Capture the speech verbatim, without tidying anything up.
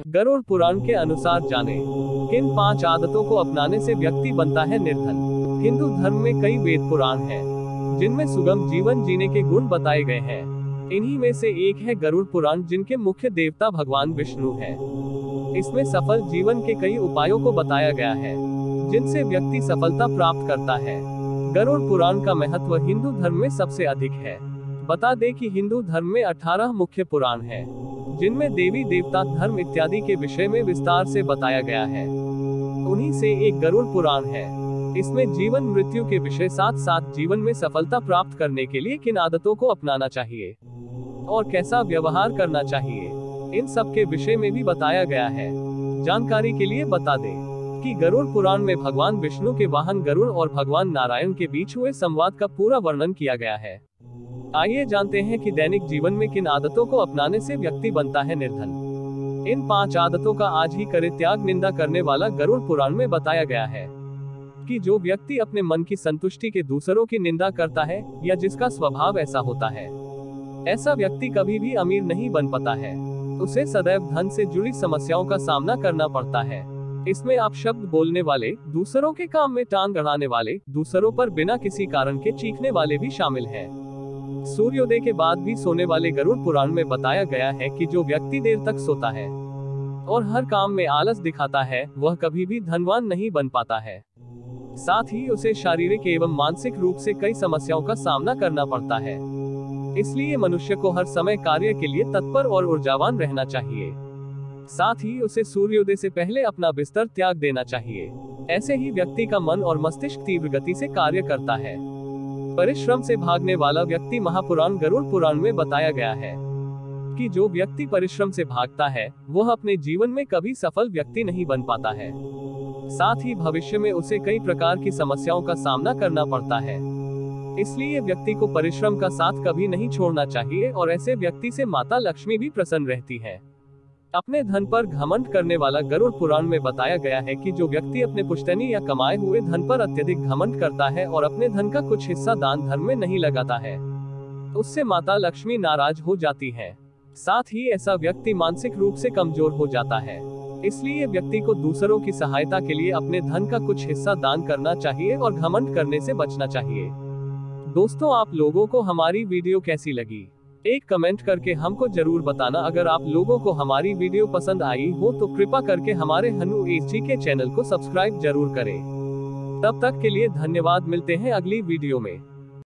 गरुड़ पुराण के अनुसार जाने किन पांच आदतों को अपनाने से व्यक्ति बनता है निर्धन। हिंदू धर्म में कई वेद पुराण हैं, जिनमें सुगम जीवन जीने के गुण बताए गए हैं। इन्हीं में से एक है गरुड़ पुराण, जिनके मुख्य देवता भगवान विष्णु हैं। इसमें सफल जीवन के कई उपायों को बताया गया है, जिनसे व्यक्ति सफलता प्राप्त करता है। गरुड़ पुराण का महत्व हिंदू धर्म में सबसे अधिक है। बता दें कि हिंदू धर्म में अठारह मुख्य पुराण हैं, जिनमें देवी देवता, धर्म इत्यादि के विषय में विस्तार से बताया गया है। उन्हीं से एक गरुड़ पुराण है। इसमें जीवन मृत्यु के विषय, साथ साथ जीवन में सफलता प्राप्त करने के लिए किन आदतों को अपनाना चाहिए और कैसा व्यवहार करना चाहिए, इन सब के विषय में भी बताया गया है। जानकारी के लिए बता दें कि गरुड़ पुराण में भगवान विष्णु के वाहन गरुड़ और भगवान नारायण के बीच हुए संवाद का पूरा वर्णन किया गया है। आइए जानते हैं कि दैनिक जीवन में किन आदतों को अपनाने से व्यक्ति बनता है निर्धन। इन पांच आदतों का आज ही करे त्याग। निंदा करने वाला गरुड़ पुराण में बताया गया है कि जो व्यक्ति अपने मन की संतुष्टि के दूसरों की निंदा करता है, या जिसका स्वभाव ऐसा होता है, ऐसा व्यक्ति कभी भी अमीर नहीं बन पाता है। उसे सदैव धन से जुड़ी समस्याओं का सामना करना पड़ता है। इसमें आप शब्द बोलने वाले, दूसरों के काम में टांग अड़ाने वाले, दूसरों पर बिना किसी कारण के चीखने वाले भी शामिल हैं। सूर्योदय के बाद भी सोने वाले गरुड़ पुराण में बताया गया है कि जो व्यक्ति देर तक सोता है और हर काम में आलस दिखाता है, वह कभी भी धनवान नहीं बन पाता है। साथ ही उसे शारीरिक एवं मानसिक रूप से कई समस्याओं का सामना करना पड़ता है। इसलिए मनुष्य को हर समय कार्य के लिए तत्पर और ऊर्जावान रहना चाहिए। साथ ही उसे सूर्योदय से पहले अपना बिस्तर त्याग देना चाहिए। ऐसे ही व्यक्ति का मन और मस्तिष्क तीव्र गति से कार्य करता है। परिश्रम से भागने वाला व्यक्ति महापुराण गरुड़ पुराण में बताया गया है कि जो व्यक्ति परिश्रम से भागता है, वह अपने जीवन में कभी सफल व्यक्ति नहीं बन पाता है। साथ ही भविष्य में उसे कई प्रकार की समस्याओं का सामना करना पड़ता है। इसलिए व्यक्ति को परिश्रम का साथ कभी नहीं छोड़ना चाहिए और ऐसे व्यक्ति से माता लक्ष्मी भी प्रसन्न रहती है। अपने धन पर घमंड करने वाला गरुड़ पुराण में बताया गया है कि जो व्यक्ति अपने पुश्तैनी या कमाए हुए धन पर अत्यधिक घमंड करता है और अपने धन का कुछ हिस्सा दान धर्म में नहीं लगाता है, उससे माता लक्ष्मी नाराज हो जाती है। साथ ही ऐसा व्यक्ति मानसिक रूप से कमजोर हो जाता है। इसलिए व्यक्ति को दूसरों की सहायता के लिए अपने धन का कुछ हिस्सा दान करना चाहिए और घमंड करने से बचना चाहिए। दोस्तों, आप लोगों को हमारी वीडियो कैसी लगी, एक कमेंट करके हमको जरूर बताना। अगर आप लोगों को हमारी वीडियो पसंद आई हो तो कृपा करके हमारे हनु एसजी के चैनल को सब्सक्राइब जरूर करें। तब तक के लिए धन्यवाद। मिलते हैं अगली वीडियो में।